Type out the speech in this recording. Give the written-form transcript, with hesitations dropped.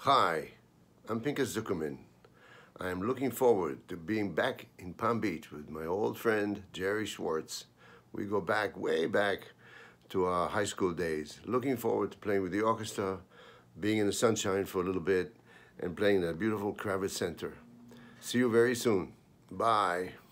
Hi, I'm Pinchas Zukerman. I am looking forward to being back in Palm Beach with my old friend, Gerry Schwarz. We go back, way back to our high school days. Looking forward to playing with the orchestra, being in the sunshine for a little bit, and playing that beautiful Kravis Center. See you very soon. Bye.